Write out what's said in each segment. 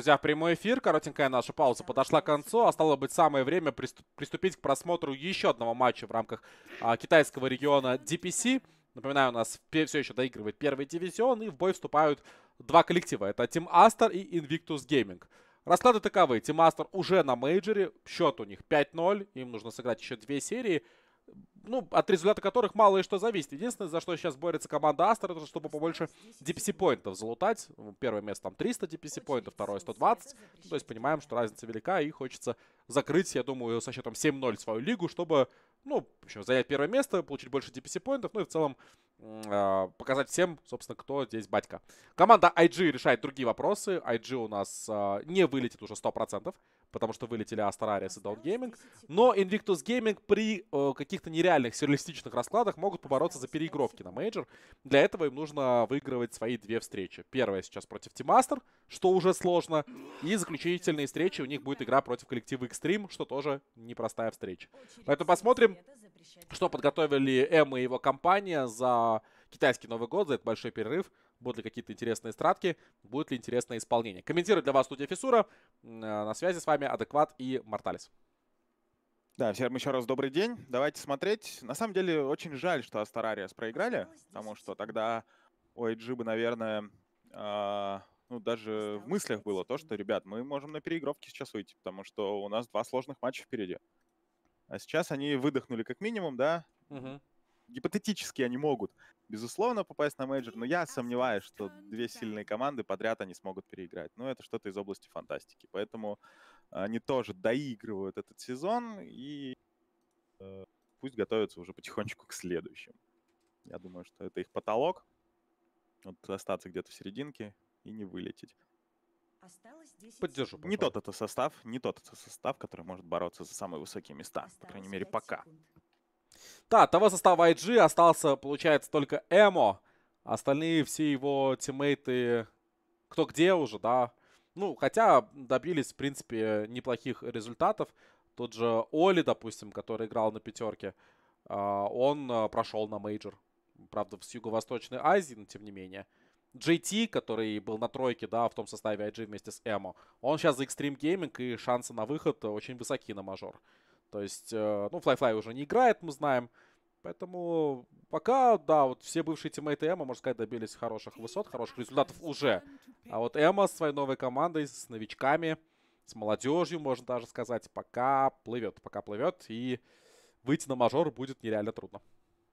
Друзья, в прямой эфир. Коротенькая наша пауза подошла к концу. А стало быть, самое время приступить к просмотру еще одного матча в рамках китайского региона DPC. Напоминаю, у нас все еще доигрывает первый дивизион. И в бой вступают два коллектива. Это Team Aster и Invictus Gaming. Расклады таковы. Team Aster уже на мейджоре. Счет у них 5-0. Им нужно сыграть еще 2 серии. Ну, от результата которых мало и что зависит. Единственное, за что сейчас борется команда Астер, это чтобы побольше DPC-поинтов залутать. Первое место там 300 DPC-поинтов, второе 120. То есть понимаем, что разница велика, и хочется закрыть, я думаю, со счетом 7-0 свою лигу, чтобы, ну, в общем, занять первое место, получить больше DPC-поинтов, ну и в целом показать всем, собственно, кто здесь батька. Команда IG решает другие вопросы. IG у нас не вылетит уже 100%. Потому что вылетели Astar Ares и Dawn Gaming. Но Invictus Gaming при каких-то нереальных сюрреалистичных раскладах могут побороться за переигровки на мейджор. Для этого им нужно выигрывать свои 2 встречи. Первая сейчас против Team Aster, что уже сложно. И заключительные встречи у них будет игра против коллектива Extreme, что тоже непростая встреча. Поэтому посмотрим, что подготовили Эм и его компания за китайский Новый год, за этот большой перерыв. Будут ли какие-то интересные стратки, будет ли интересное исполнение. Комментирует для вас студия Фиссура. На связи с вами Адекват и Морталис. Да, всем еще раз добрый день. Давайте смотреть. На самом деле, очень жаль, что Astar Ares проиграли, потому что тогда у IG бы, наверное, ну, даже в мыслях было то, что, ребят, мы можем на переигровки сейчас выйти, потому что у нас 2 сложных матча впереди. А сейчас они выдохнули как минимум, да? Гипотетически они могут, безусловно, попасть на мейджор, но я сомневаюсь, что 2 сильные команды подряд они смогут переиграть. Но это что-то из области фантастики. Поэтому они тоже доигрывают этот сезон и пусть готовятся уже потихонечку к следующим. Я думаю, что это их потолок. Вот остаться где-то в серединке и не вылететь. Поддержу. Не тот это состав, который может бороться за самые высокие места. По крайней мере, пока. Да, от того состава IG остался, получается, только Эмо. Остальные все его тиммейты кто где уже, да. Ну, хотя добились, в принципе, неплохих результатов. Тот же Оли, допустим, который играл на 5-ке, он прошел на мейджор. Правда, с Юго-Восточной Азии, но тем не менее. JT, который был на 3-ке, да, в том составе IG вместе с Эмо, он сейчас за Extreme Gaming, и шансы на выход очень высоки на мажор. То есть, ну, Fly уже не играет, мы знаем. Поэтому пока, да, вот все бывшие тиммейты Эмо, можно сказать, добились хороших высот, хороших результатов уже. А вот Эмо с своей новой командой, с новичками, с молодежью, можно даже сказать, пока плывет. И выйти на мажор будет нереально трудно.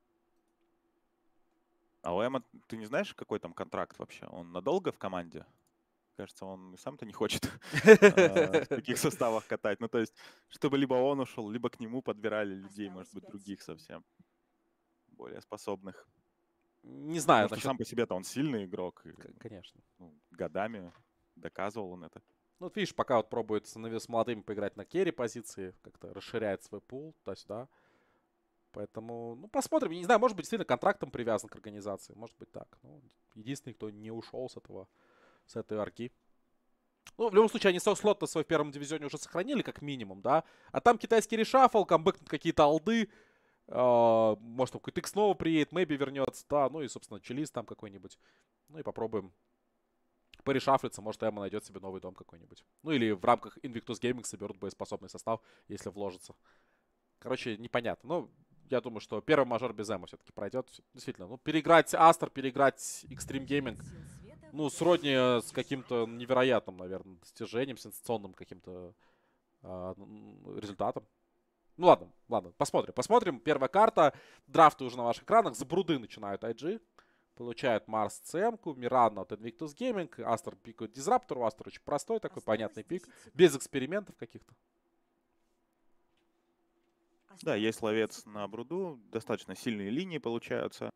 А у Эмо, ты не знаешь, какой там контракт вообще? Он надолго в команде? Кажется, он сам-то не хочет в таких составах катать. Ну, то есть, чтобы либо он ушел, либо к нему подбирали людей, может быть, других совсем. Более способных. Не знаю. Потому что сам по себе-то он сильный игрок. Конечно. Ну, годами доказывал он это. Ну, вот видишь, пока вот пробует с молодыми поиграть на керри позиции, как-то расширяет свой пул туда-сюда. Поэтому, ну, посмотрим. Не знаю, может быть, действительно контрактом привязан к организации. Может быть, так. Ну, единственный, кто не ушел с этой арки. Ну, в любом случае, они слот-то свой в первом дивизионе уже сохранили, как минимум, да. А там китайский решафл, камбэкнут какие-то алды. Может, какой-то X снова приедет, Мэйби вернется, да. Ну и, собственно, Челис там какой-нибудь. Ну и попробуем порешафлиться. Может, Эмо найдет себе новый дом какой-нибудь. Ну или в рамках Invictus Gaming соберут боеспособный состав, если вложится. Короче, непонятно. Ну, я думаю, что первый мажор без Эмо все-таки пройдет. Действительно, ну, переиграть Астер, переиграть Extreme Gaming, ну, сродни с каким-то невероятным, наверное, достижением, сенсационным каким-то результатом. Ну, ладно, посмотрим. Первая карта. Драфты уже на ваших экранах. За бруды начинают IG. Получают Марс CM-ку, Мирана от Invictus Gaming, Астер пикают Дизраптору. Астер очень простой такой, понятный пик. Без экспериментов каких-то. Да, есть ловец на бруду. Достаточно сильные линии получаются.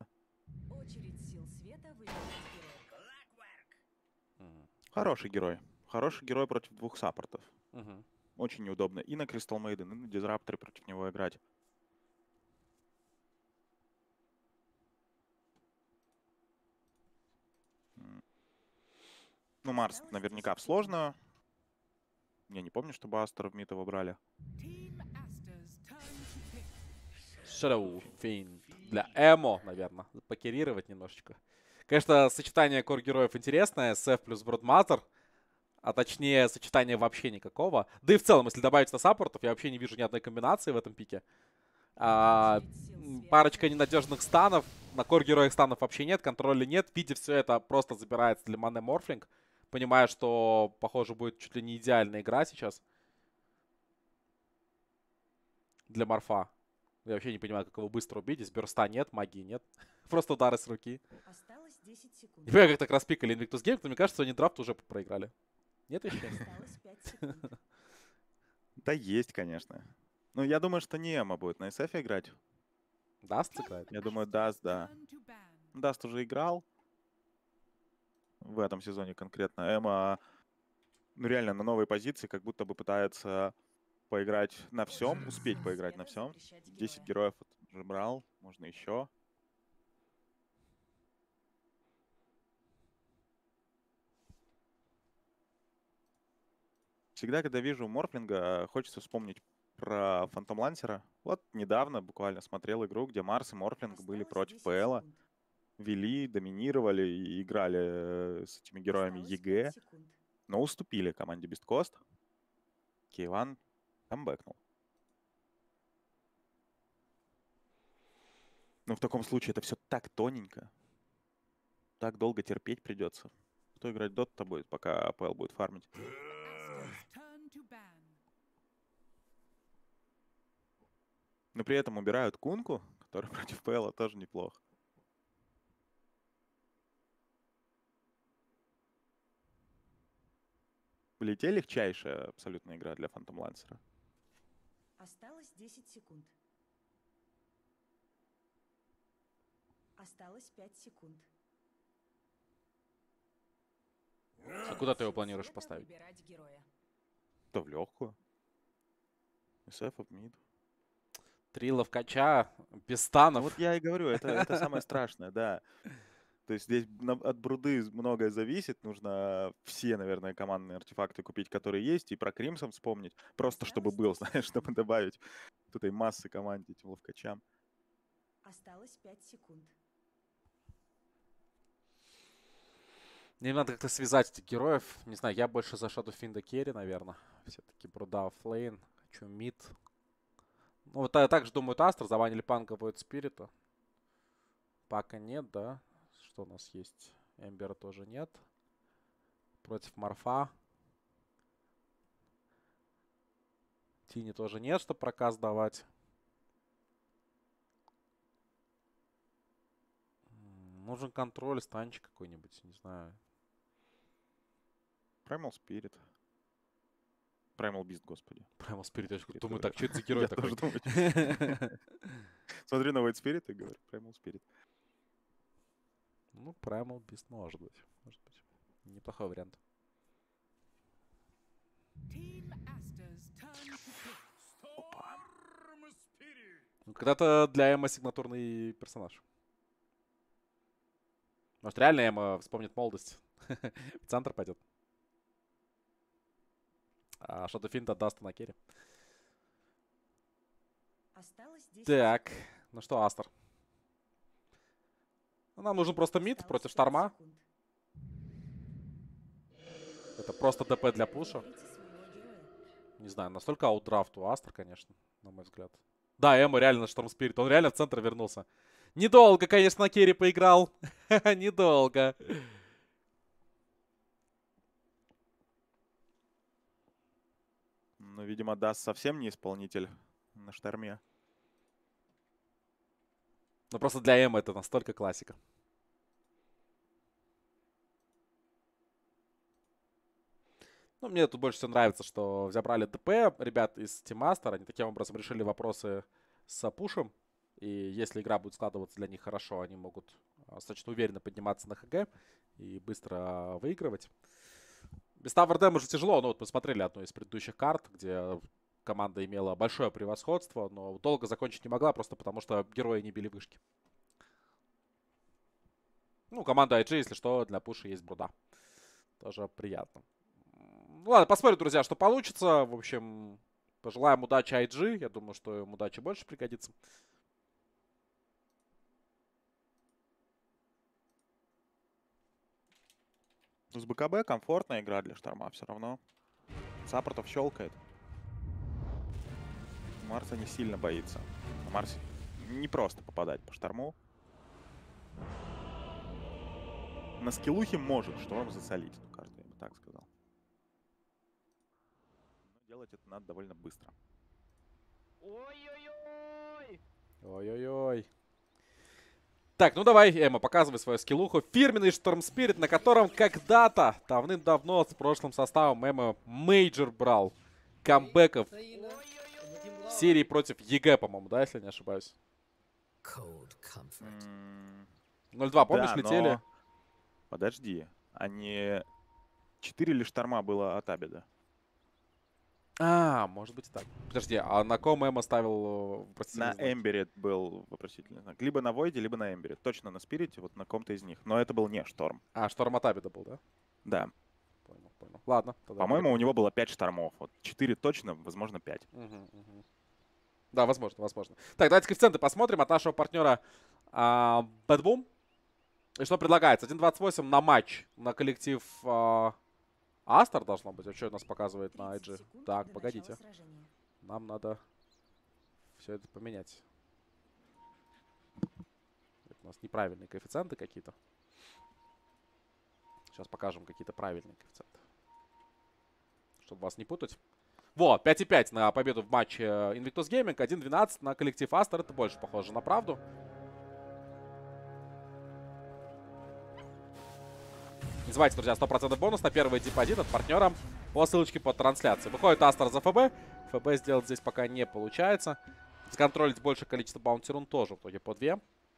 Хороший герой. Хороший герой против 2 саппортов. Очень неудобно и на Crystal Maiden, и на Дизрапторе против него играть. Ну, Марс наверняка сложно. Я не помню, чтобы Астер в мид его брали. Shadow Fiend для Эмо, наверное. Покерировать немножечко. Конечно, сочетание кор-героев интересное. SF плюс Бродмазер. А точнее, сочетания вообще никакого. Да и в целом, если добавить на саппортов, я вообще не вижу ни одной комбинации в этом пике. Парочка ненадежных станов. На кор-героях станов вообще нет, контроля нет. Видя все это, просто забирается для маны морфлинг. Понимая, что, похоже, будет чуть ли не идеальная игра сейчас. Для морфа. Я вообще не понимаю, как его быстро убить. Из бёрста нет, магии нет. Просто удары с руки. Осталось 10 секунд. Не понимаю, как так распикали Invictus Games, но мне кажется, они драфт уже проиграли. Нет еще? Осталось 5 секунд. Да есть, конечно. Ну, я думаю, что не Эма будет на SF играть. Даст сыграет? Я думаю, Даст, да. Даст уже играл. В этом сезоне конкретно. Эма, ну, реально на новой позиции, как будто бы пытается поиграть на всем, успеть поиграть на всем. 10 героев уже брал, можно еще. Всегда, когда вижу Морфлинга, хочется вспомнить про Фантом Лансера. Вот недавно буквально смотрел игру, где Марс и Морфлинг были против ПЛа. Вели, доминировали и играли с этими героями ЕГЭ, но уступили команде Beast Coast. K1 камбэкнул. Ну, в таком случае это все так тоненько. Так долго терпеть придется. Кто играть Дотта будет, пока АПЛ будет фармить? Но при этом убирают Кунку, который против ПЛа тоже неплохо. Полетели легчайшая абсолютно игра для Фантом Лансера. Осталось 10 секунд. Осталось 5 секунд. А куда ты его планируешь поставить? То в легкую. СФ в мид. Трилов кача, без станов. Ну, вот я и говорю, это самое страшное, да. То есть здесь от бруды многое зависит. Нужно все, наверное, командные артефакты купить, которые есть, и про Кримсон вспомнить. Просто чтобы был, знаешь, чтобы добавить вот этой массы команде этим ловкачам. Осталось 5 секунд. Мне надо как-то связать этих героев. Не знаю, я больше за Shadow Fiend керри, наверное. Все-таки бруда оффлейн. Хочу мид. Ну, вот я также думаю, Астр. Заванили Панка будет Спирита. Пака нет, да? Что у нас есть? Эмбера тоже нет. Против Морфа. Тини тоже нет, чтобы проказ давать. Нужен контроль, станчик какой-нибудь, не знаю. Primal Spirit. Primal Beast, господи. Primal Spirit, я Spirit, думаю, да. так, что это за герой Я такой? тоже думаю. Смотри на White Spirit и говорю, Primal Spirit. Ну, Primal Beast может быть. Может быть. Неплохой вариант. Ну, когда-то для Эма сигнатурный персонаж. Может, реально Эма вспомнит молодость. В центр пойдет. А Shadow Fiend отдаст на керри. Осталось 10 Так, ну что, Астер? Ну, нам нужен просто мид против Шторма. Это просто ДП для пуша. Не знаю, настолько аутдрафт у Астер, конечно, на мой взгляд. Да, Эма реально Шторм Спирит. Он реально в центр вернулся. Недолго, конечно, на керри поиграл. Недолго. Ну, видимо, Даст совсем не исполнитель на Шторме. Ну, просто для Эма это настолько классика. Ну, мне тут больше всего нравится, что забрали ДП ребят из Team Master. Они таким образом решили вопросы с пушем. И если игра будет складываться для них хорошо, они могут достаточно уверенно подниматься на ХГ и быстро выигрывать. Без Tower Damage тяжело. Ну, вот мы смотрели одну из предыдущих карт, где команда имела большое превосходство, но долго закончить не могла, просто потому что герои не били вышки. Ну, команда IG, если что, для пуша есть бруда. Тоже приятно. Ну ладно, посмотрим, друзья, что получится. В общем, пожелаем удачи IG. Я думаю, что им удачи больше пригодится. С БКБ комфортная игра для Шторма все равно. Саппортов щелкает. Марса не сильно боится. Марс не просто попадать по Шторму. На скиллухе может Шторм засолить эту карту, я бы так сказал. Но делать это надо довольно быстро. Ой-ой-ой! Ой-ой-ой. Так, ну давай, Эма, показывай свою скиллуху. Фирменный Шторм Спирит, на котором когда-то, давным-давно, с прошлым составом Эма мейджор брал. Камбэков в серии против ЕГЭ, по-моему, да, если не ошибаюсь. 0-2, помнишь, Да, летели? но... Подожди, они 4 ли Шторма было от Абида? А, может быть так. Подожди, а на ком Эма ставил вопросительный На знак? Эмбере был вопросительный знак. Либо на Войде, либо на Эмбере. Точно на Спирите, вот на ком-то из них. Но это был не Шторм. А, Шторм от Абида был, да? Да. Понял, понял. Ладно. Тогда По-моему, у него было 5 Штормов. Вот 4 точно, возможно, 5. Да, возможно, возможно. Так, давайте коэффициенты посмотрим от нашего партнера Bad Boom. И что предлагается? 1.28 на матч на коллектив Астер должно быть. А что у нас показывает на 30 IG? секунд Так, до погодите. начала сражения. Нам надо все это поменять. Это у нас неправильные коэффициенты какие-то. Сейчас покажем какие-то правильные коэффициенты. Чтобы вас не путать. Вот, 5.5 на победу в матче Invictus Gaming, 1.12 на коллектив Астер. Это больше похоже на правду. Не забывайте, друзья, 100% бонус на первый депозит от партнера по ссылочке под трансляцией. Выходит Астер за ФБ. ФБ сделать здесь пока не получается. Законтролить большее количество баунти-рун тоже в итоге по 2.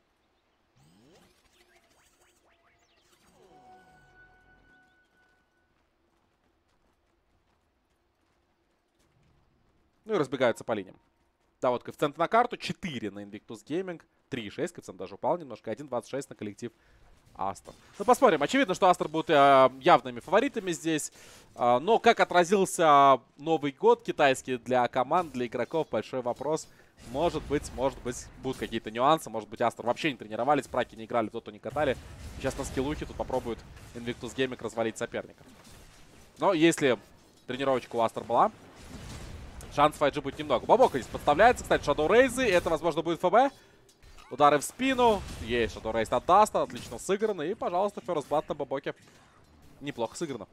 Ну и разбегаются по линиям. Да, вот коэффициент на карту. 4 на Invictus Gaming. 3.6. Коэффициент даже упал немножко. 1.26 на коллектив Астер. Ну, посмотрим. Очевидно, что Астер будут явными фаворитами здесь. Но как отразился Новый год китайский для команд, для игроков, большой вопрос. Может быть, будут какие-то нюансы. Может быть, Астер вообще не тренировались, праки не играли, тот, не катали. Сейчас на скиллухе тут попробуют Invictus Gaming развалить соперника. Но если тренировочка у Астер была, шансов IG будет немного. Бабока здесь подставляется. Кстати, Shadow Raze. Это, возможно, будет ФБ. Удары в спину. Есть Shadow Raze от Даста. Отлично сыграно. И, пожалуйста, First Blood на Бабоке. Неплохо сыграно.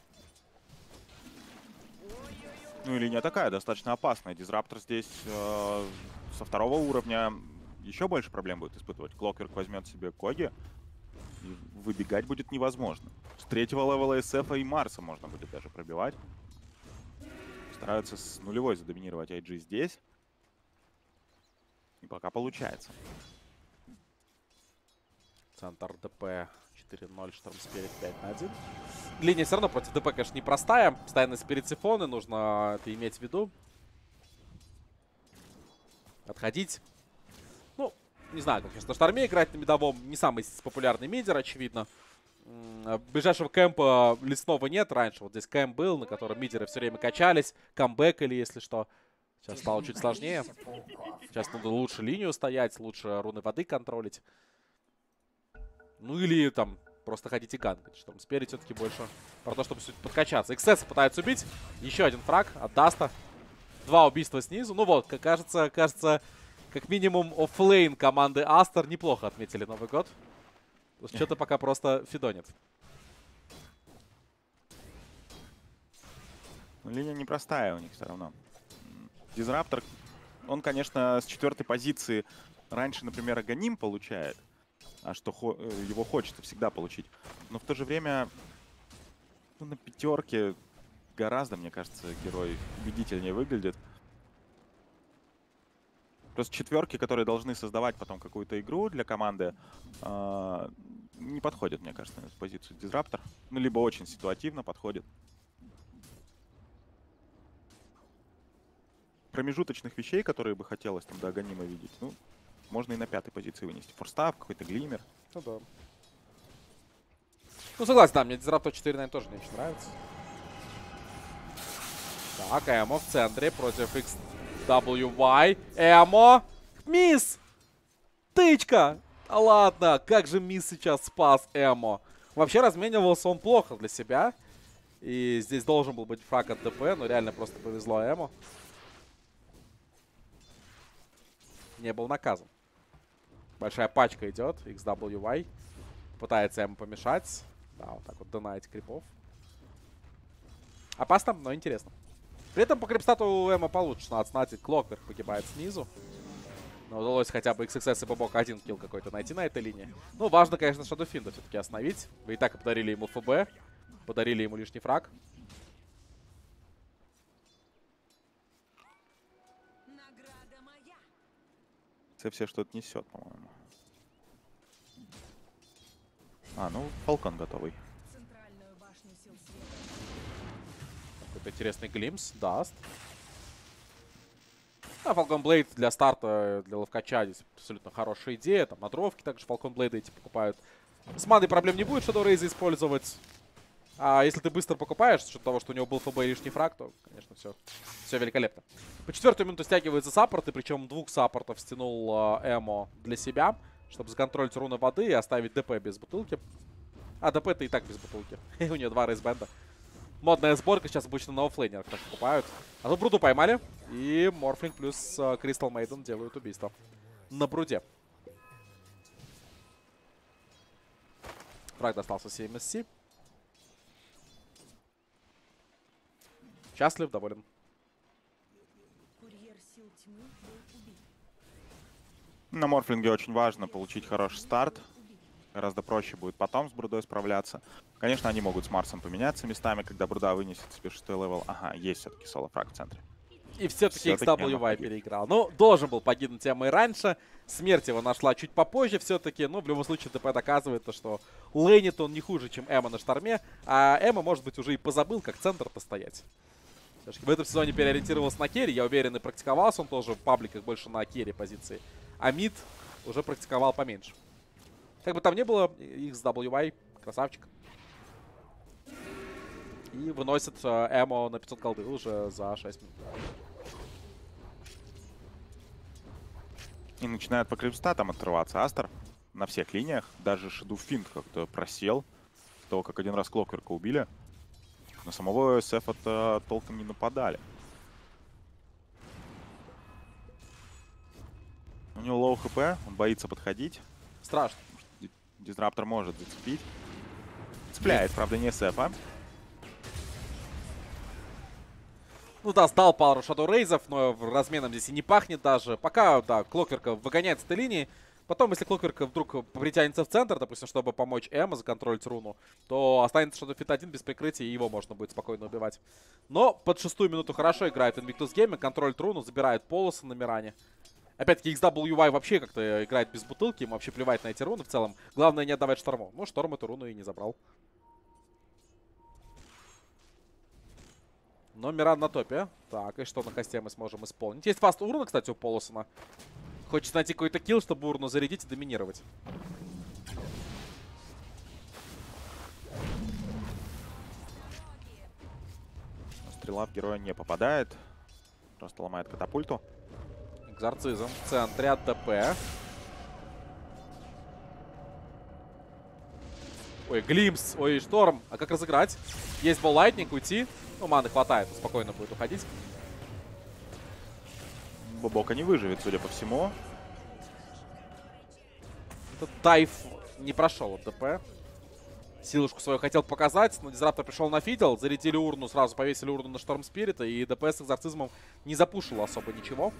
Ну и линия такая, достаточно опасная. Дизраптор здесь со второго уровня еще больше проблем будет испытывать. Клокверк возьмет себе Коги. И выбегать будет невозможно. С третьего левела SF и Марса можно будет даже пробивать. Стараются с нулевой задоминировать IG здесь. И пока получается. Центр ДП 4-0, Шторм Спирит 5-1. Линия все равно против ДП, конечно, непростая. Постоянно спирит-сифоны, нужно это иметь в виду. Отходить. Ну, не знаю, как сейчас на Шторме играть на мидовом. Не самый популярный мидер, очевидно. Ближайшего кэмпа лесного нет. Раньше вот здесь кэмп был, на котором мидеры все время качались. Камбэкали, если что. Сейчас стало чуть сложнее. Сейчас надо лучше линию стоять, лучше руны воды контролить. Ну или там просто ходить и ганкать. Что там спереди все-таки больше про то, чтобы подкачаться. XS пытается убить. Еще один фраг от Даста. 2 убийства снизу. Ну вот, кажется, как минимум оффлейн команды Астер неплохо отметили Новый год. Что-то пока просто фидонит. Линия непростая у них все равно. Дизраптор, он, конечно, с 4-й позиции раньше, например, Аганим получает, а что его хочется всегда получить. Но в то же время ну, на 5-ке гораздо, мне кажется, герой убедительнее выглядит. Просто 4-ки, которые должны создавать потом какую-то игру для команды, не подходят, мне кажется, на эту позицию Дизраптор. Ну, либо очень ситуативно подходит. Промежуточных вещей, которые бы хотелось там до Аганима видеть, ну, можно и на 5-й позиции вынести. Форстав, какой-то глиммер. Ну да. Ну согласен, да, мне Дизраптор 4, наверное, тоже не очень нравится. Так, Эмо в центре против XWY. Эмо! Мисс! Тычка! А ладно, как же Мисс сейчас спас Эмо. Вообще разменивался он плохо для себя. И здесь должен был быть фраг от ДП, но реально просто повезло Эмо. Не был наказан. Большая пачка идет. XWY. Пытается ему помешать. Да, вот так вот донать крипов. Опасно, но интересно. При этом по крипстату у Эмо получше. 16-16. Клокверк погибает снизу. Но удалось хотя бы XXS и Бобок один килл какой-то найти на этой линии. Ну, важно, конечно, Шадофинда все-таки остановить. Вы и так и подарили ему ФБ. Подарили ему лишний фраг. Все что-то несет, по-моему. Ну, Фалкон готовый. Какой-то интересный глимс. Даст. Falcon Blade для старта, для ловкача здесь абсолютно хорошая идея. Там на дровке также Falcon Blade эти покупают. С маной проблем не будет Shadow Raze использовать. А если ты быстро покупаешь, с учетом того, что у него был ФБ и лишний фраг, то, конечно, все великолепно. По 4-й минуту стягивается саппорт, и причем 2 саппортов стянул Эмо для себя, чтобы законтролить руны воды и оставить ДП без бутылки. А ДП-то и так без бутылки. У нее 2 рейсбенда. Модная сборка, сейчас обычно на оффлейнерах так покупают. А тут Бруду поймали, и Морфлинг плюс Crystal Maiden делают убийство на Бруде. Фраг достался CMSC. Счастлив, доволен. Курьер сил тьмы был убит. На Морфлинге очень важно получить хороший старт. Гораздо проще будет потом с Брудой справляться. Конечно, они могут с Марсом поменяться местами, когда Бруда вынесет себе 6-й левел. Ага, есть все-таки соло-фраг в центре. И все-таки XWY переиграл. Ну, должен был погибнуть Эмо и раньше. Смерть его нашла чуть попозже все-таки. Но в любом случае ДП доказывает, что лейнит он не хуже, чем Эмо на шторме. А Эмо, может быть, уже и позабыл, как центр-то стоять. Все-таки в этом сезоне переориентировался на керри. Я уверен, и практиковался он тоже в пабликах больше на керри позиции. А мид уже практиковал поменьше. Как бы там ни было, XWY красавчик. И выносит Эмо на 500 голды уже за 6 минут. И начинает по крипстатам отрываться Астер на всех линиях. Даже Shadow Fiend как-то просел. Того, как один раз Клокверка убили. На самого SF-то толком не нападали. У него лоу хп, он боится подходить. Страшно. Дизраптор может зацепить. Цепляет, правда, не SF-а. Ну да, сдал пару Shadow Raze'ов, но разменом здесь и не пахнет даже. Пока, да, Клокверка выгоняет с этой линии. Потом, если Клокверка вдруг притянется в центр, допустим, чтобы помочь Эмо законтролить руну, то останется Shadow Fit 1 без прикрытия, и его можно будет спокойно убивать. Но под 6-ю минуту хорошо играет Invictus Gaming, контролит руну, забирает полосы на Миране. Опять-таки, XWY вообще как-то играет без бутылки, ему вообще плевать на эти руны в целом. Главное не отдавать Шторму. Ну, Шторм эту руну и не забрал. Но Миран на топе. Так, и что на хосте мы сможем исполнить? Есть фаст урна, кстати, у Полосона. Хочется найти какой-то килл, чтобы урну зарядить и доминировать. Стрела в героя не попадает. Просто ломает катапульту. Экзорцизм в центре от ДП. Ой, Глимс, ой, Шторм. А как разыграть? Есть бол лайтнинг, уйти. Ну, маны хватает, спокойно будет уходить. Бобока не выживет, судя по всему. Этот дайв не прошел от ДП. Силушку свою хотел показать, но Дизраптор пришел на фидел. Зарядили урну, сразу повесили урну на Шторм Спирита. И ДП с экзорцизмом не запушил особо ничего.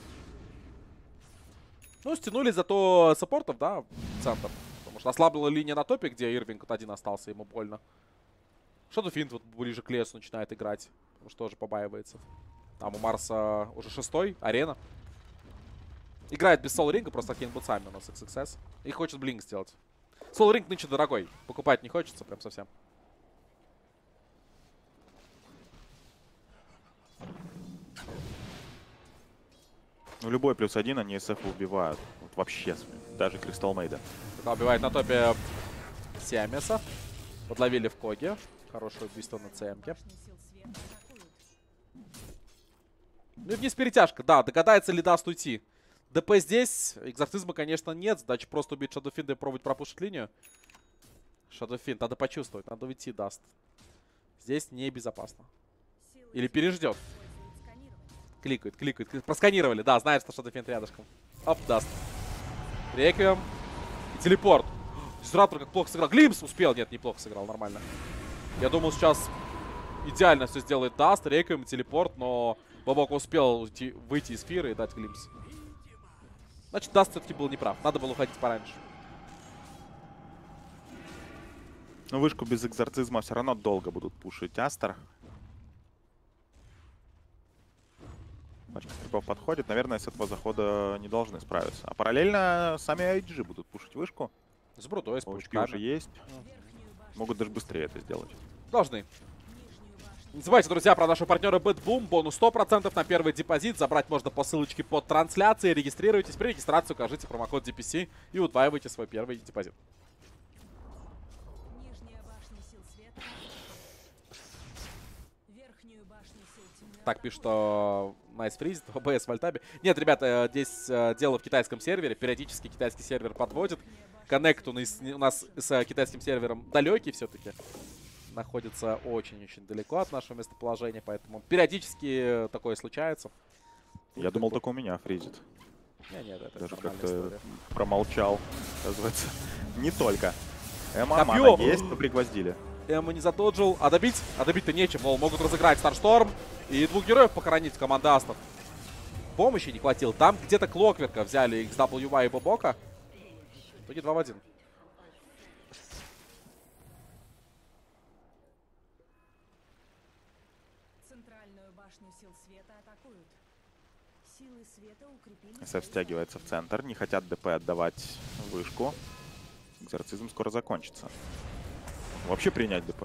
Ну, стянули зато саппортов, да, в центр. Потому что ослабила линия на топе, где Ирвинг вот один остался, ему больно. Shadow Fiend вот ближе к лесу начинает играть, потому что тоже побаивается. Там у Марса уже 6-й, арена. Играет без Soul Ring, просто кейнбутсами у нас XXS. И хочет блинк сделать. Soul Ring нынче дорогой, покупать не хочется прям совсем. Ну, любой +1 они SF убивают. Вот вообще, даже Crystal Maiden. Пока убивает на топе Сиамеса. Подловили в Коге. Хорошее убийство на ЦМке. Ну и вниз перетяжка. Да, догадается ли Даст уйти. ДП здесь. Экзорцизма, конечно, нет. Задача просто убить Shadow Fiend и пробовать пропушить линию. Shadowfiend, надо почувствовать, надо уйти, даст. Здесь небезопасно. Или переждет. Кликает, кликает. Просканировали, да, знает, что Shadowfiend рядышком. Оп, даст. Реквием. И телепорт. Дизраптор как плохо сыграл. Глимс успел. Нет, неплохо сыграл, нормально. Я думал, сейчас идеально все сделает даст, реквием, телепорт, но Бобок успел выйти из фира и дать Глимс. Значит, даст все-таки был неправ. Надо было уходить пораньше. Ну, вышку без экзорцизма все равно долго будут пушить Астер. Пачка стрипов подходит. Наверное, с этого захода не должны справиться. А параллельно сами IG будут пушить вышку. С Брудой, с OHP паучками. уже есть. Могут даже быстрее это сделать. Должны. Не забывайте, друзья, про нашего партнера BetBoom. Бонус 100% на первый депозит. Забрать можно по ссылочке под трансляцией. Регистрируйтесь. При регистрации укажите промокод DPC и удваивайте свой первый депозит. Нижняя башня сил света. Верхнюю башню сил тьмы. Так пишет, что Nice Freeze, ОБС в альтабе. Нет, ребята, здесь дело в китайском сервере. Периодически китайский сервер подводит. Коннект у нас с китайским сервером далекий все-таки. Находится очень-очень далеко от нашего местоположения, поэтому периодически такое случается. Я думал, только у меня фризит. Нет, это Даже нормальная как-то история. промолчал, оказывается. Не только. Копье! Мана есть, но пригвоздили. Эмма не затоджил. А добить-то нечем. Мол, могут разыграть Старшторм и двух героев похоронить команда Астов. Помощи не хватило. Там где-то Клокверка взяли XWY и Бобока. В итоге 2 в 1. Центральную башню сил света атакуют. Силы света укрепили. СФ стягивается в центр. Не хотят ДП отдавать вышку. Экзорцизм скоро закончится. Вообще принять ДП.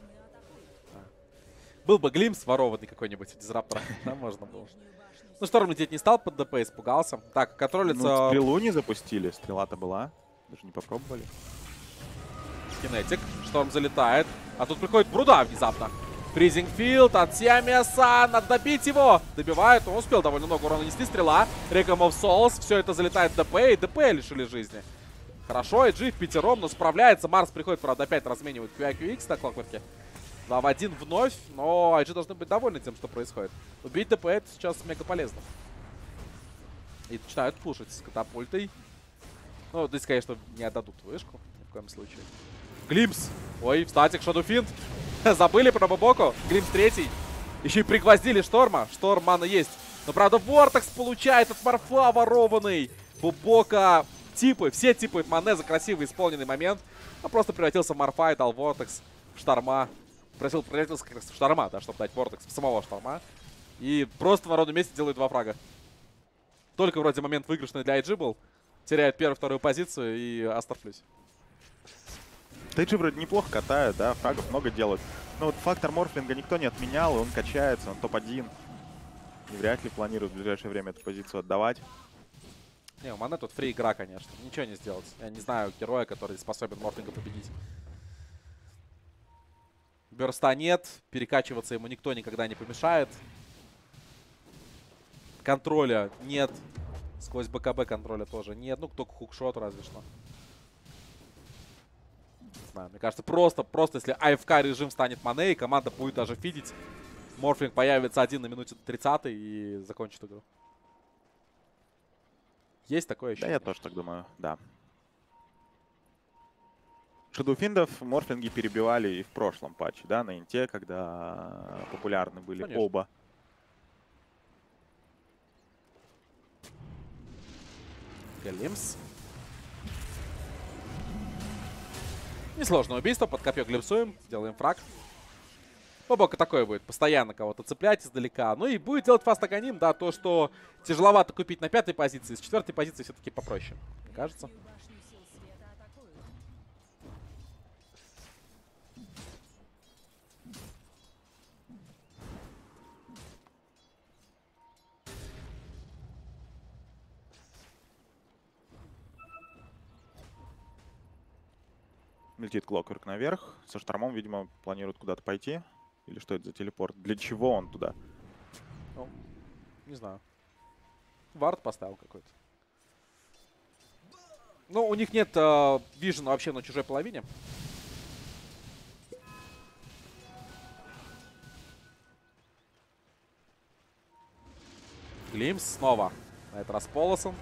Был бы Глимс ворованный какой-нибудь у Дизраптора. Да, можно было. Ну, Шторм лететь не стал под ДП, испугался. Так, контролится... Ну, стрелу не запустили. Стрела-то была. Даже не попробовали. Кинетик. Шторм залетает. А тут приходит Бруда внезапно. Фризингфилд от Сиамеса. Надо добить его. Добивают. Он успел довольно много урона нанести. Стрела. Реком of Souls. Все это залетает в ДП. И ДП лишили жизни. Хорошо. IG в пятером, но справляется. Марс приходит, правда, опять разменивает QIQX на Клокверке. 2 в 1 вновь. Но IG должны быть довольны тем, что происходит. Убить ДП это сейчас мега полезно. И начинают пушить с катапультой. Ну, здесь, конечно, не отдадут вышку. Ни в коем случае. Глимс. Ой, встатик, Shadowfiend. Забыли про Бобоку. Глимс третий. Еще и пригвоздили Шторма. Шторм мана есть. Но, правда, Вортекс получает от Морфа ворованный. Бобока типы, все типы мане за красивый исполненный момент. А просто превратился в Морфа и дал Вортекс в Шторма. Превратился как раз в Шторма, да, чтобы дать Вортекс в самого Шторма. И просто на ровном месте делает 2 фрага. Только вроде момент выигрышный для IG был. Теряет первую, вторую позицию и Астер плюс. Тейджи вроде неплохо катают, да, фрагов много делают. Но вот фактор морфлинга никто не отменял, и он качается, он топ-1. И вряд ли планирует в ближайшее время эту позицию отдавать. Не, у Мане тут фри игра, конечно. Ничего не сделать. Я не знаю героя, который способен морфлинга победить. Бёрста нет. Перекачиваться ему никто никогда не помешает. Контроля нет. Сквозь БКБ контроля тоже нет. Ну, только хукшот разве что. Не знаю, мне кажется, просто если АФК режим станет Мане, и команда будет даже фидить, Морфлинг появится 1 на минуте 30 и закончит игру. Есть такое еще? Да, я тоже так думаю, да. Шадоуфиндов морфлинги перебивали и в прошлом патче, да, на инте, когда популярны были Конечно. оба. Глимс. Несложное убийство, под копье глимсуем, делаем фраг. Бобока такое будет, постоянно кого-то цеплять издалека. Ну и будет делать фастагоним, да, то, что тяжеловато купить на 5-й позиции, с 4-й позиции все-таки попроще, мне кажется. Башню сил света атакуют. Летит Клокверк наверх. Со Штормом, видимо, планирует куда-то пойти. Или что это за телепорт? Для чего он туда? Ну, не знаю. Вард поставил какой-то. Ну, у них нет вижена вообще на чужой половине. Глимс снова. На этот раз Полосон.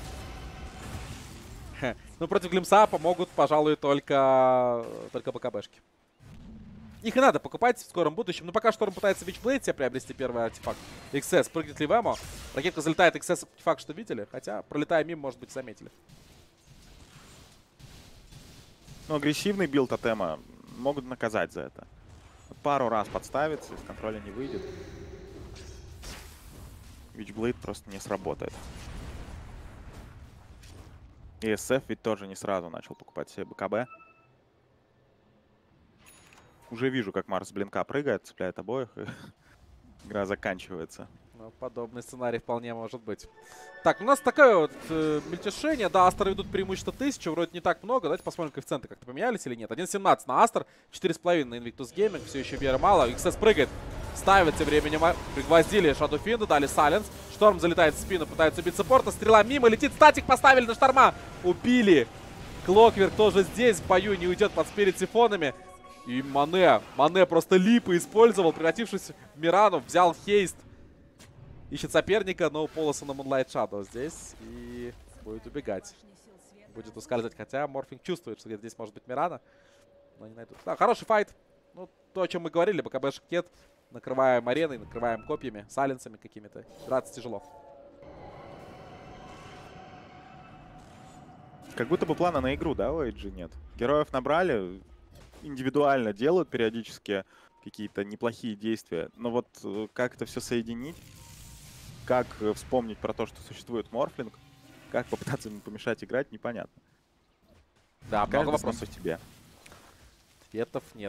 Ну, против Глимса помогут, пожалуй, только БКБшки. Их и надо покупать в скором будущем. Но пока Шторм пытается Вичблейд себе приобрести первый артефакт. XS прыгнет ли в эмо? Ракетка залетает, XS артефакт, что видели? Хотя, пролетая мимо, может быть, заметили. Ну, агрессивный билд тотема могут наказать за это. Пару раз подставится, из контроля не выйдет. Вичблейд просто не сработает. И SF ведь тоже не сразу начал покупать себе БКБ. Уже вижу, как Марс с блинка прыгает, цепляет обоих, и игра заканчивается. Ну, подобный сценарий вполне может быть. Так, у нас такое вот мельтешение. Да, Астры ведут преимущество 1000, вроде не так много. Давайте посмотрим, коэффициенты как-то поменялись или нет. 1.17 на Астр, 4.5 на Invictus Gaming. Все еще веры мало. XS прыгает, ставит тем временем. Пригвоздили Shadow Fiend, дали Silence. Шторм залетает в спину, пытается убить саппорта. Стрела мимо, летит статик, поставили на Шторма. Убили. Клокверк тоже здесь в бою, не уйдет под спирит сифонами. И Мане просто липы использовал, превратившись в Мирану, взял хейст. Ищет соперника, но Полоса на Moonlight Shadow здесь. И будет убегать. Будет ускальзывать, хотя Морфинг чувствует, что где-то здесь может быть Мирана. Но не найдут. Да, хороший файт. Ну, то, о чем мы говорили, БКБ Шкет. Накрываем ареной, накрываем копьями, сайленсами какими-то. Драться тяжело. Как будто бы плана на игру, да, у AG нет? Героев набрали, индивидуально делают периодически какие-то неплохие действия. Но вот как это все соединить? Как вспомнить про то, что существует Морфлинг? Как попытаться ему помешать играть, непонятно. Да, много Каждый сам вопросов. по себе. Ответов нет.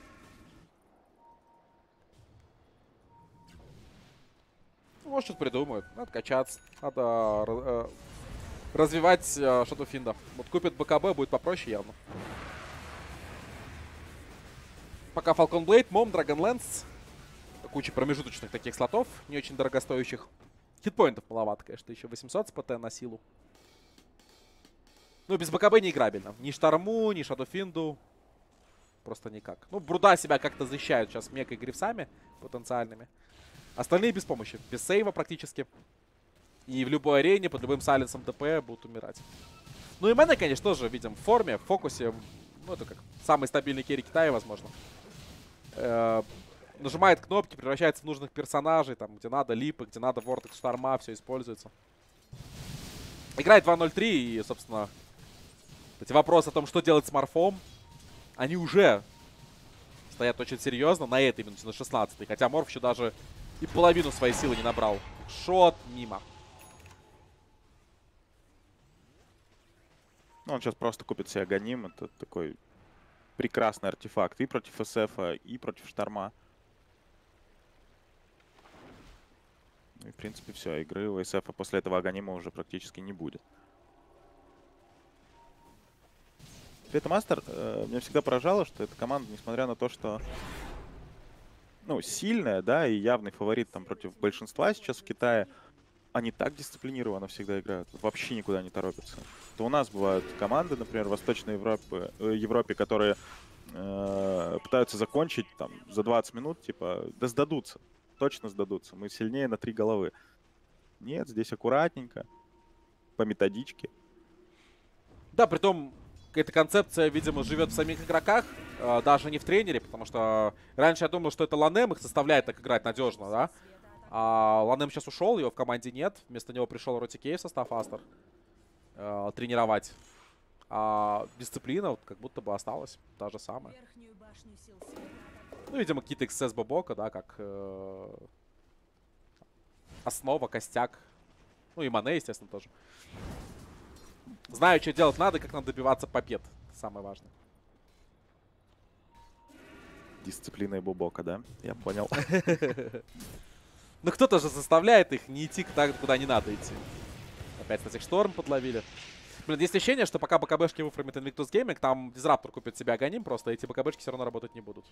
Может, что-то придумают. Надо качаться. Надо развивать Shadow Fiend. Вот купит БКБ, будет попроще явно. Пока Falcon Blade, Mom, Dragonlance. Куча промежуточных таких слотов, не очень дорогостоящих. Хитпоинтов маловато, конечно. 1800 с ПТ на силу. Ну, без БКБ не играбельно. Ни Шторму, ни Shadow Fiend. Просто никак. Ну, Бруда себя как-то защищают сейчас мега грифсами потенциальными. Остальные без помощи. Без сейва практически. И в любой арене, под любым сайленсом ДП будут умирать. Ну и Мэне, конечно, тоже видим в форме, в фокусе. Ну, это как самый стабильный керри Китая, возможно. Нажимает кнопки, превращается в нужных персонажей. Там, где надо липы, где надо Vortex Шторма, все используется. Играет 2.0.3 и, собственно, эти вопросы о том, что делать с Морфом, они уже стоят очень серьезно на этой минуте, на 16-й. Хотя Морф еще даже и половину своей силы не набрал. Шот мимо. Ну, он сейчас просто купит себе Аганим. Это такой прекрасный артефакт и против СФ, и против Шторма. Ну и, в принципе, все. Игры у СФ после этого Аганима уже практически не будет. При этом Астер меня всегда поражало, что эта команда, несмотря на то, что ну, сильная, да, и явный фаворит там против большинства сейчас в Китае, они так дисциплинированно всегда играют, вообще никуда не торопятся. То у нас бывают команды, например, в Восточной Европе, которые пытаются закончить там за 20 минут, типа, да сдадутся, точно сдадутся, мы сильнее на 3 головы. Нет, здесь аккуратненько, по методичке. Да, притом эта концепция, видимо, живет в самих игроках, даже не в тренере, потому что раньше я думал, что это Ланем их заставляет так играть надежно, да? А Ланем сейчас ушел, его в команде нет. Вместо него пришел Ротикей в состав Астер тренировать. А дисциплина вот как будто бы осталась та же самая. Ну, видимо, какие-то XS Бобока, да, как основа, костяк. Ну и Мане, естественно, тоже. Знаю, что делать надо, как надо добиваться побед. Это самое важное. Дисциплина и Бобока, да? Я понял. Ну кто-то же заставляет их не идти туда, куда не надо идти. Опять, кстати, Шторм подловили. Блин, есть ощущение, что пока БКБшки выфрамит Invictus Gaming, там Дизраптор купит себе Аганим просто, эти БКБшки все равно работать не будут.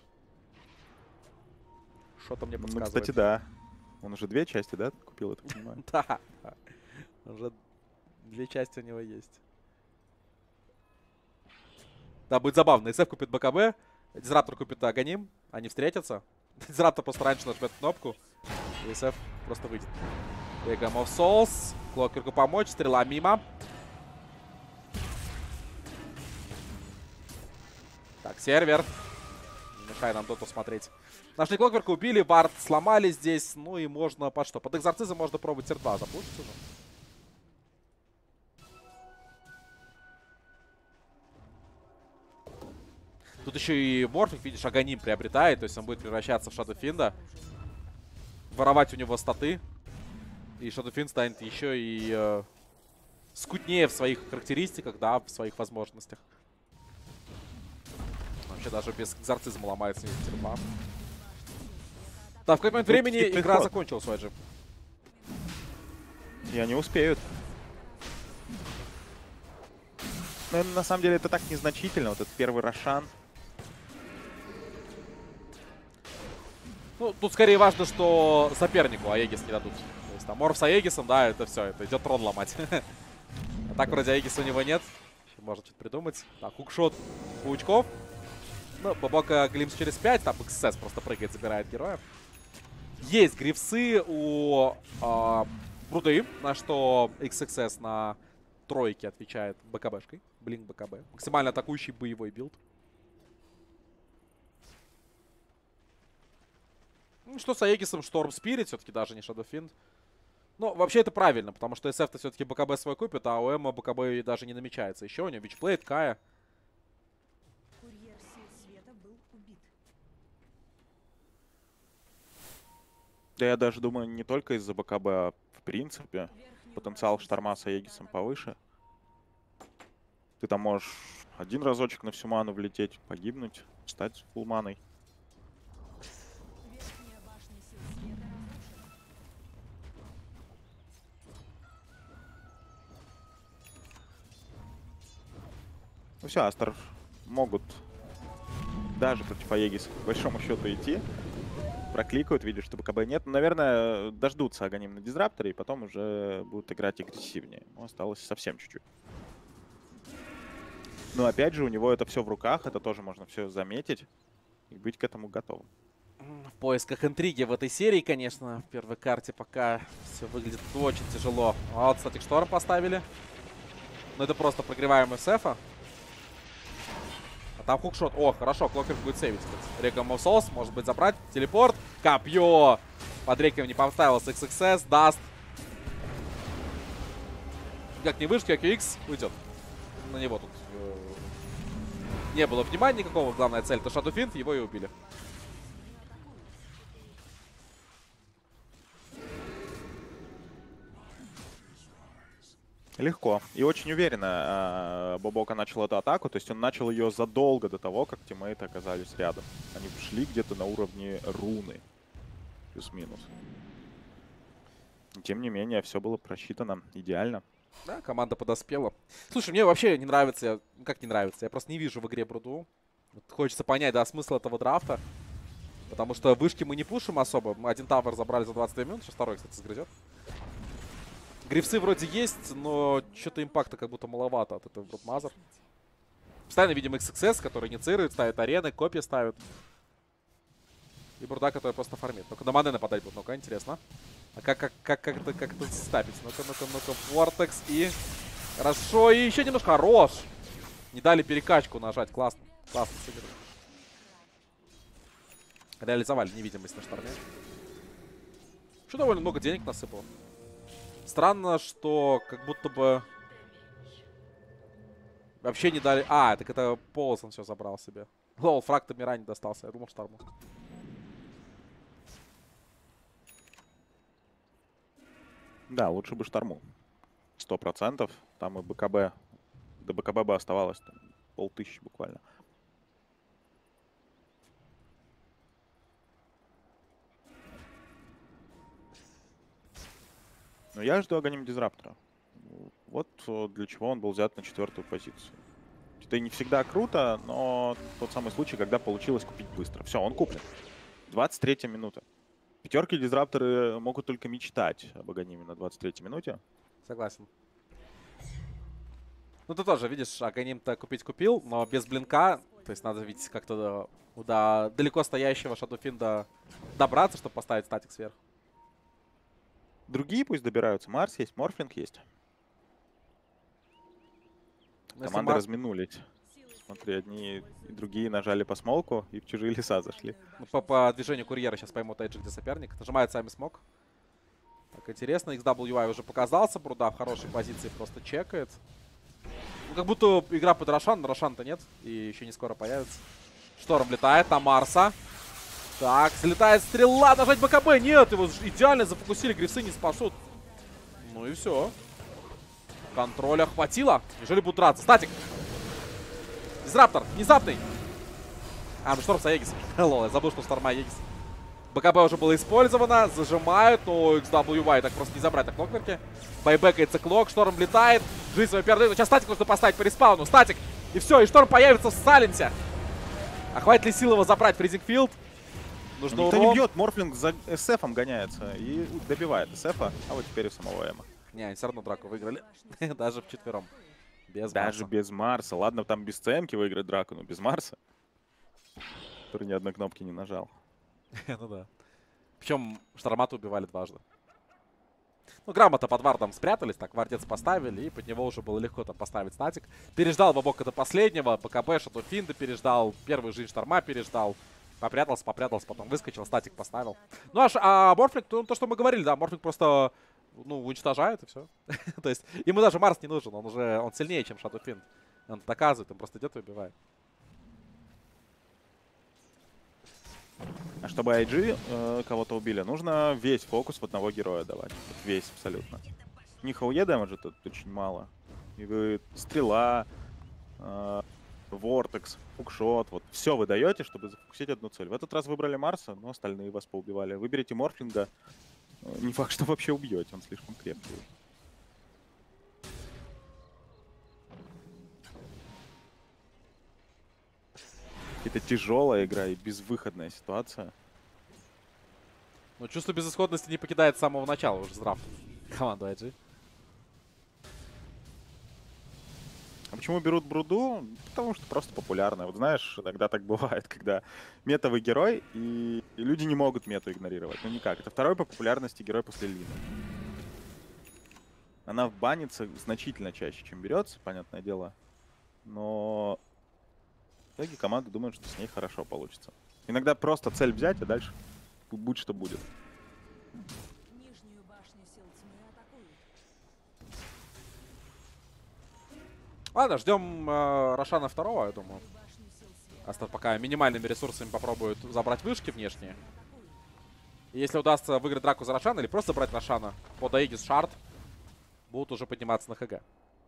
Что-то мне подсказывает. Ну, кстати, да. Он уже 2 части, да, купил, я так понимаю? Да. Уже 2 части у него есть. Да, будет забавно. SF купит БКБ, Дизраптор купит Аганим, они встретятся. Дизраптор просто раньше нажмет кнопку, и SF просто выйдет. Game of Souls. Клокерку помочь. Стрела мимо. Так, сервер. Не мешай нам доту смотреть. Нашли Клокверка, убили, вард сломали здесь. Ну и можно под что? Под экзорцизм можно пробовать тир-2 запушить уже. Тут еще и Морфик, видишь, Аганим приобретает. То есть он будет превращаться в Шадофинда. Воровать у него статы. И Шадофинд станет еще и скутнее в своих характеристиках, да, в своих возможностях. Вообще даже без экзорцизма ломается тир-2. Да, в какой момент времени игра закончилась у IG. И они успеют. Но на самом деле это так незначительно. Вот этот первый Рошан. Ну, тут скорее важно, что сопернику Аегис не дадут. То есть там Морф с Аегисом, да, это все, это идет трон ломать. А так вроде Аегиса у него нет. Еще можно что-то придумать. Так, хукшот паучков. Ну, Бабока глимс через 5, там XS просто прыгает, забирает героя. Есть грифсы у Бруды, на что XXS на тройке отвечает БКБшкой. Блинк БКБ. Максимально атакующий боевой билд. Ну, что с Аегисом, Storm Spirit, все-таки даже не Shadowfiend. Ну, вообще это правильно, потому что SF-то все-таки БКБ свой купит, а у Эма БКБ даже не намечается. Еще у него Вичплейт, Кая. Курьер сил света был убит. Да я даже думаю, не только из-за БКБ, а в принципе. Верхнюю Потенциал башню Шторма с сил Аегисом света повыше. Ты там можешь один разочек на всю ману влететь, погибнуть, стать фулманой. Верхняя башня сил света разрушена. Ну все, Астер могут даже против Аегиса по большому счету идти. Прокликают, видят, что БКБ нет. Но, наверное, дождутся Аганим на дизрапторе и потом уже будут играть агрессивнее. Ну, осталось совсем чуть-чуть. Но опять же, у него это все в руках, это тоже можно все заметить и быть к этому готовым. В поисках интриги в этой серии, конечно, в первой карте пока все выглядит очень тяжело. А вот, кстати, Шторм поставили. Но это просто прогреваемый Сефа. А там хукшот. О, хорошо, Клокер будет сейвить. Регом of Souls, может быть, забрать. Телепорт. Копье. Под реком не поставился XXS. Даст. Как не вышки, как X уйдет. На него тут не было внимания никакого. Главная цель — это Shadowfiend, его и убили. Легко. И очень уверенно Бобока начал эту атаку. То есть он начал ее задолго до того, как тиммейты оказались рядом. Они шли где-то на уровне руны. Плюс-минус. Тем не менее, все было просчитано идеально. Да, команда подоспела. Слушай, мне вообще не нравится, как не нравится, я просто не вижу в игре Бруду. Вот хочется понять, да, смысл этого драфта. Потому что вышки мы не пушим особо. Мы один тавер забрали за 22 минут, сейчас второй, кстати, сгрызет. Грифсы вроде есть, но что-то импакта как будто маловато от этого Брудмазер. Постоянно видим XXS, который инициирует, ставит арены, копии ставит. И Бруда, который просто фармит. Ну-ка, на маны нападать будет, ну-ка, интересно. А как это стапить? Ну-ка, Vortex и... Хорошо, и еще немножко. Хорош! Не дали перекачку нажать, классно. Классно сыграли. Реализовали невидимость на шторме. Еще довольно много денег насыпало. Странно, что как будто бы... Вообще не дали... А, так это Полос он все забрал себе. Лол, фраг-то Мира не достался. Я думал, шторму. Да, лучше бы шторму. 100%. Там и БКБ. До БКБ бы оставалось там, 5000 буквально. Но я жду Аганим Дизраптора. Вот для чего он был взят на 4-ю позицию. Это не всегда круто, но тот самый случай, когда получилось купить быстро. Все, он куплен. 23-я минута. Пятерки Дизрапторы могут только мечтать об Аганиме на 23-й минуте. Согласен. Ну ты тоже, видишь, Аганим-то купил, но без блинка. То есть надо ведь как-то до далеко стоящего Шадофинда добраться, чтобы поставить статик сверху. другие пусть добираются. Марс есть, Морфлинг есть. Ну, если Команды разминулись. Смотри, одни и другие нажали по смолку и в чужие леса зашли. Ну, по движению курьера сейчас поймут Эйджи, где соперник. Нажимает сами смог. Так, интересно. XWI уже показался. Бруда в хорошей позиции просто чекает. Ну, как будто игра под Рошан, но Рошан-то нет. И еще не скоро появится. Шторм летает на Марса. Так, слетает стрела. Нажать БКБ. Нет, его идеально зафокусили. Грифсы не спасут. Ну и все. Контроля хватило. Неужели будут драться? Статик. Дизраптор. Внезапный. А, ну Шторм с Аегисом. Лол, я забыл, что у Шторма Аегис. БКБ уже было использовано. Зажимают, но XWY так просто не забрать на клокверке. Байбекается клок. Шторм летает. Жизнь свою передает. Сейчас Статик нужно поставить по респауну. Статик. И все, и Шторм появится в Сайленсе. А хватит ли сил его забрать? Фризинг-филд. Нужно Никто урон. не бьет, Морфлинг за СФом гоняется и добивает СФа, а вот теперь и самого Эма. Не, они все равно драку выиграли. Даже вчетвером. Без Даже Марса. без Марса. Ладно, там без ЦМки выиграть драку, но без Марса. Который ни одной кнопки не нажал. Ну да. Причем Штормата убивали дважды. Ну, грамотно под вардом спрятались, так, вардец поставили, и под него уже было легко там поставить статик. Переждал Бабока до последнего, БКБ, Шадофинда переждал, первый жизнь Шторма переждал. Попрятался, потом выскочил, статик поставил. Ну, а Морфлинг, ну, то, что мы говорили, да, Морфлинг просто, ну, уничтожает, и все. То есть, ему даже Марс не нужен, он сильнее, чем Шадофинд. Он доказывает, он просто идет и убивает. А чтобы IG кого-то убили, нужно весь фокус в одного героя давать. Вот весь абсолютно. Не ХОЕ дэмэджа тут очень мало. И вы стрела, Вортекс, фукшот, вот все вы даете, чтобы зафокусить одну цель. В этот раз выбрали Марса, но остальные вас поубивали. Выберите Морфлинга, не факт, что вообще убьете, он слишком крепкий. Это тяжелая игра и безвыходная ситуация. Но чувство безысходности не покидает с самого начала уже с драфта команду IG. А почему берут Бруду? Потому что просто популярная. Вот знаешь, иногда так бывает, когда метовый герой, и люди не могут мету игнорировать. Ну никак. Это второй по популярности герой после Лины. Она банится значительно чаще, чем берется, понятное дело. Но в итоге команда думает, что с ней хорошо получится. Иногда просто цель взять, а дальше будь что будет. Нижнюю башню сил тьмы атакуют. Ладно, ждем Рошана второго, я думаю. Башню сил света Астер пока минимальными ресурсами попробует забрать вышки внешние. атакуют. И если удастся выиграть драку за Рошана или просто брать Рошана под Аегис Шард, будут уже подниматься на ХГ.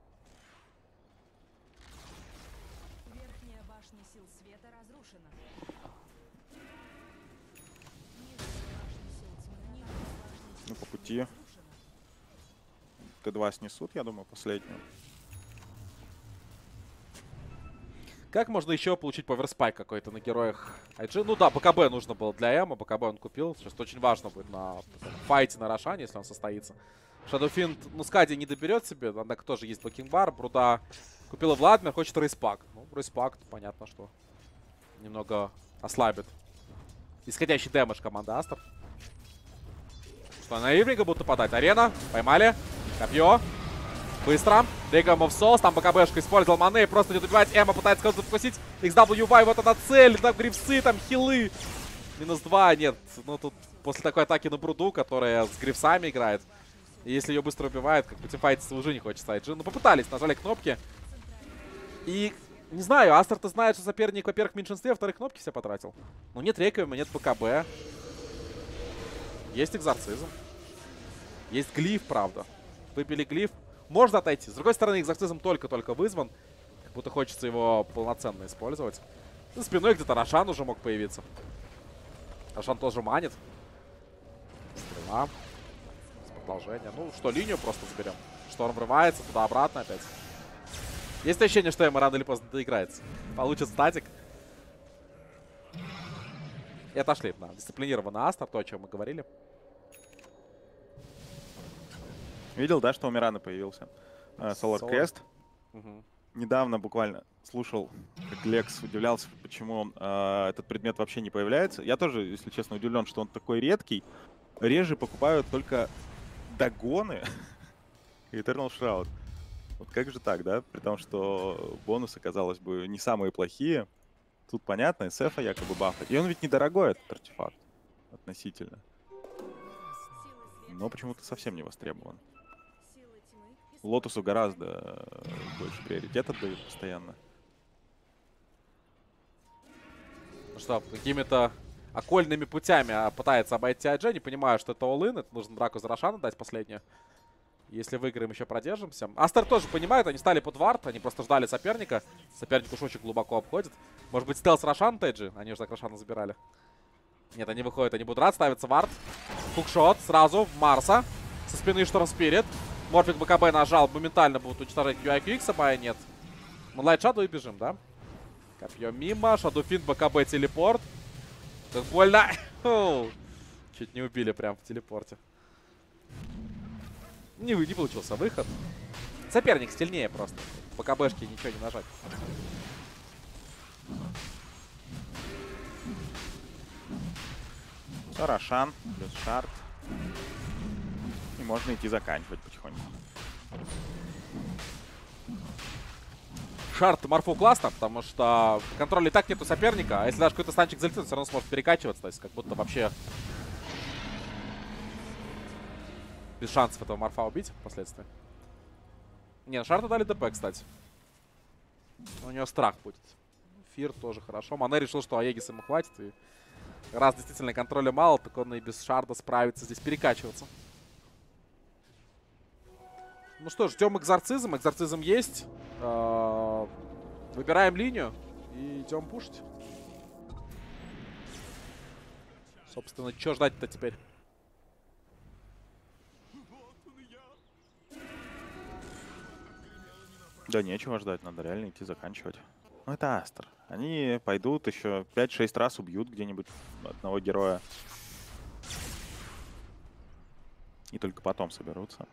Верхняя башня сил света разрушена. Нижняя башня сил тьмы. Нижняя башня сил Ну, по тьмы пути. разрушена. Т2 снесут, я думаю, последнюю. Как можно еще получить поверспайк какой-то на героях IG? Ну да, БКБ нужно было для Эма, БКБ он купил. Сейчас очень важно будет на файте на Рошане, если он состоится. Шадофинт, ну, Скади не доберет себе, однако тоже есть блокинг-бар. Бруда купила Владимир, хочет рейспак. Ну, рейспак, понятно, что немного ослабит исходящий дэмэдж команды Астер. Что, на Ивринга будут нападать? Арена, поймали, копье. Быстро. Дегам of Souls. Там БКБшка использовал маны. Просто идет убивать. Эма пытается кого-то запустить. XWY, вот она цель. Там грифсы, там хилы. -2. Нет. Ну тут после такой атаки на Бруду, которая с грифсами играет. И если ее быстро убивают, как бы тимфайтиться уже не хочется. IG. Ну попытались, нажали кнопки. И не знаю, Астер-то знает, что соперник, во-первых, в меньшинстве, а во-вторых, кнопки все потратил. Ну нет реквиема, нет БКБ. Есть экзорцизм. Есть глиф, правда. Выбили глиф. Можно отойти. С другой стороны, экзорцизм только-только вызван. Как будто хочется его полноценно использовать. За спиной где-то Рошан уже мог появиться. Рошан тоже манит. Стрела. С продолжения. Ну что, линию просто заберем. Шторм врывается, туда-обратно опять. Есть ощущение, что ему рано или поздно доиграется. Получит статик. И отошли. Да. Дисциплинированный Астер, то, о чем мы говорили. Видел, да, что у Мирана появился Solar Solar. Crest? Угу. Недавно буквально слушал, как Лекс удивлялся, почему этот предмет вообще не появляется. Я тоже, если честно, удивлен, что он такой редкий. Реже покупают только догоны и Eternal Shroud. Вот как же так, да? При том, что бонусы, казалось бы, не самые плохие. Тут понятно, SF якобы бафать. И он ведь недорогой, этот артефакт, относительно. Но почему-то совсем не востребован. Лотусу гораздо больше приоритет отдают постоянно. Ну что, какими-то окольными путями пытается обойти IG. Не понимаю, что это all-in. Это нужно драку за Рошана дать последнюю. Если выиграем, еще продержимся. Астер тоже понимает, они стали под вард. Они просто ждали соперника. Соперник уж очень глубоко обходит. Может быть, стелс Рошан Тэджи? Они уже так Рошана забирали. Нет, они выходят, они будут рад. Ставится вард. Хукшот сразу в Марса. Со спины Шторм Спирит. Морфик БКБ нажал. Моментально будут уничтожать QIQX, а нет. Мы Лайт Шаду и бежим, да? Копье мимо. Шадуфин, БКБ, телепорт. Как больно. Чуть не убили прям в телепорте. Не получился выход. Соперник сильнее просто. По КБшке ничего не нажать. Рошан плюс шард. И можно идти заканчивать потихоньку. Шард морфу классно, потому что контроля и так нету соперника. А если даже какой-то станчик залетит, он все равно сможет перекачиваться. То есть как будто вообще без шансов этого морфа убить впоследствии. Не, Шарду дали ДП, кстати. У него страх будет. Фир тоже хорошо. Мане решил, что Аегис ему хватит. И раз действительно контроля мало, так он и без Шарда справится здесь перекачиваться. Ну что, ждем экзорцизм. Экзорцизм есть. Выбираем линию и идем пушить. Собственно, что ждать-то теперь? Да нечего ждать, надо реально идти заканчивать. Ну это Астер. Они пойдут еще 5-6 раз убьют где-нибудь одного героя. И только потом соберутся.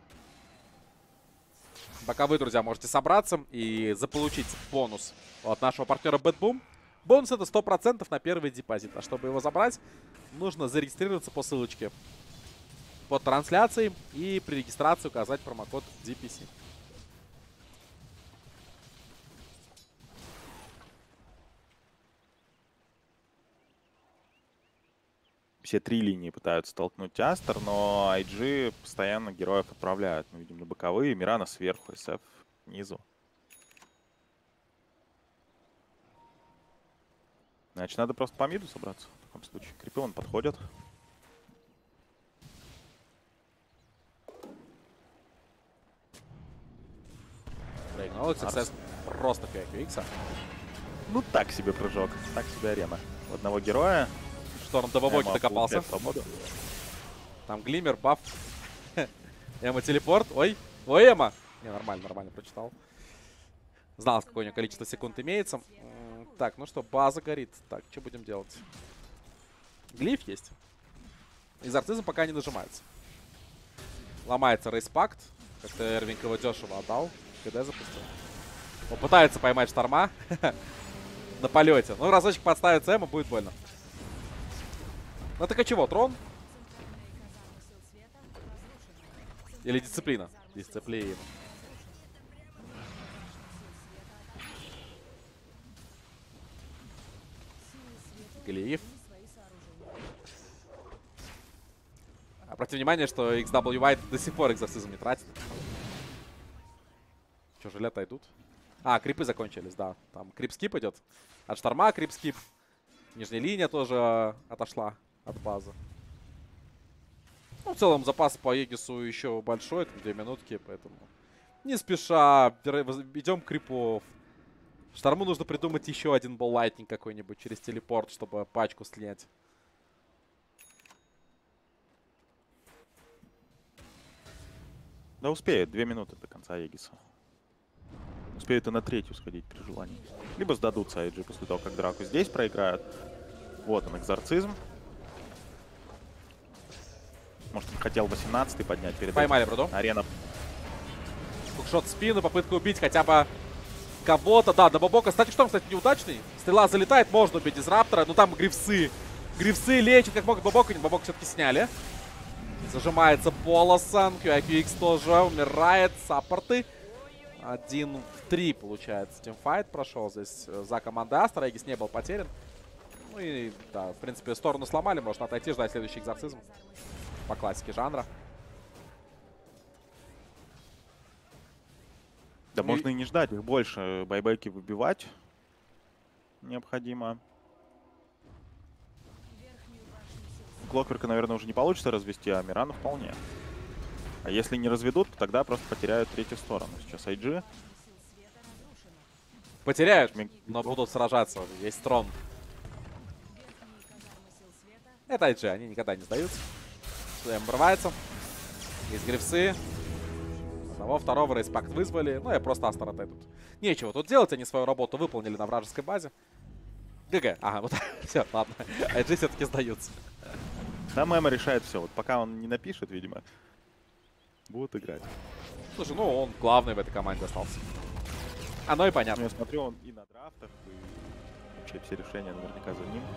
Пока вы, друзья, можете собраться и заполучить бонус от нашего партнера BetBoom. Бонус это 100% на первый депозит. А чтобы его забрать, нужно зарегистрироваться по ссылочке под трансляцией и при регистрации указать промокод DPC. Все три линии пытаются толкнуть Астер, но IG постоянно героев отправляют. Мы видим на боковые, Мирана сверху, SF снизу. Значит, надо просто по миду собраться в таком случае. Крипы вон подходят. Проигнал XXS просто QIQX. Ну так себе прыжок, так себе арена. У одного героя. Шторм до бабоки докопался. Там глиммер, баф. Эма телепорт. Ой, ой, Эма. Не, нормально, нормально прочитал. Знал, какое у него количество секунд имеется. Так, ну что, база горит. Так, что будем делать? Глиф есть. Экзорцизм пока не нажимается. Ломается рейспакт. Как-то Эрвинг его дешево отдал. КД запустил. Он пытается поймать шторма. На полете. Ну, разочек подставится Эма, будет больно. Ну так а чего, трон? Или дисциплина? Дисциплина. Глиф. Обратите внимание, что XW White до сих пор экзорцизм не тратит. Что, жилеты идут? А, крипы закончились, да. Там крип-скип идет. От шторма крип-скип. Нижняя линия тоже отошла от базы. Ну, в целом запас по Егису еще большой, там 2 минутки, поэтому не спеша идем к крипов. Шторму нужно придумать еще один боллайтинг какой-нибудь через телепорт, чтобы пачку слинять. Да успеют, 2 минуты до конца Егиса. Успеют и на третью сходить при желании. Либо сдадутся IG после того, как драку здесь проиграют. Вот он, экзорцизм. Может, он хотел 18-й поднять перед Поймали, этим. Бруду. Арена. Хукшот в спину, попытка убить хотя бы кого-то. Да, Бабока, кстати, что он, кстати, неудачный. Стрела залетает, можно убить дизраптора. Но там грифсы. Грифсы лечат как могут Бабока. Бабока все-таки сняли. Зажимается Полосан. QIQX тоже умирает. Саппорты. 1 в 3 получается. Тимфайт прошел здесь за командой Астра. Эгис не был потерян. Ну и, да, в принципе, сторону сломали. Можно отойти, ждать следующий экзорцизм. По классике жанра. Да Ну можно и не ждать, их больше. Байбеки выбивать необходимо. Клокверка, наверное, уже не получится развести, а Мирану вполне. А если не разведут, то тогда просто потеряют третью сторону. Сейчас IG. Потеряют, Ми- но будут сражаться. Есть трон. Это IG, они никогда не сдаются. Шлем врывается. Есть грифсы. Одного, второго респект вызвали. Ну и просто Астер отойдут. Нечего тут делать, они свою работу выполнили на вражеской базе. ГГ. Ага, вот все, ладно. IG все-таки сдаются. Да, Мэма решает все. Вот пока он не напишет, видимо, будут играть. Слушай, ну он главный в этой команде остался. Оно и Ну, понятно. я смотрю, он и на драфтах, и вообще все решения наверняка за ним.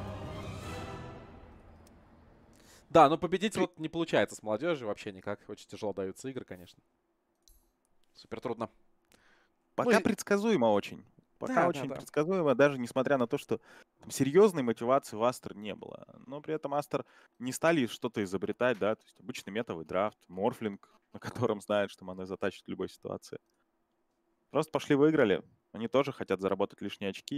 Да, но победить вот не получается с молодежью вообще никак. Очень тяжело даются игры, конечно. Супер трудно. Пока и- предсказуемо очень. Пока Да, очень да. предсказуемо, даже несмотря на то, что там серьезной мотивации у Астер не было. Но при этом Астер не стали что-то изобретать, да, то есть обычный метовый драфт, морфлинг, на котором знают, что маны затащат в любой ситуации. Просто пошли выиграли. Они тоже хотят заработать лишние очки.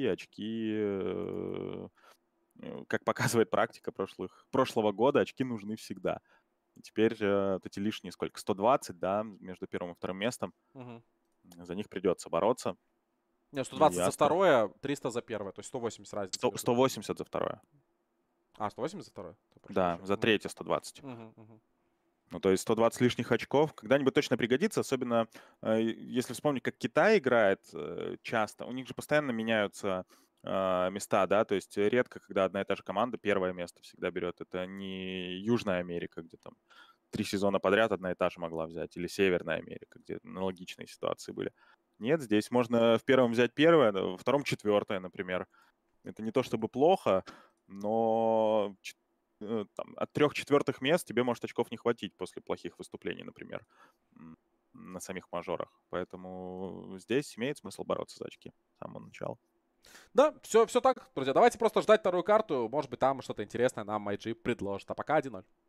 Как показывает практика прошлого года, очки нужны всегда. И теперь вот эти лишние сколько? 120, да, между первым и вторым местом. Угу. За них придется бороться. Не, 120 за Астер. второе, 300 за первое. То есть 180 разница. 180 за второе. А, 180 за второе? Да, за третье 120. Угу. Ну, то есть 120 лишних очков когда-нибудь точно пригодится, особенно если вспомнить, как Китай играет часто. У них же постоянно меняются места, да, то есть редко, когда одна и та же команда первое место всегда берет. Это не Южная Америка, где там 3 сезона подряд одна и та же могла взять, или Северная Америка, где аналогичные ситуации были. Нет, здесь можно в первом взять первое, во втором четвертое, например. Это не то чтобы плохо, но там, от 3/4 мест тебе может очков не хватить после плохих выступлений, например, на самих мажорах. Поэтому здесь имеет смысл бороться за очки с самого начала. Да, все так, друзья. Давайте просто ждать вторую карту. Может быть, там что-то интересное нам IG предложит. А пока 1-0.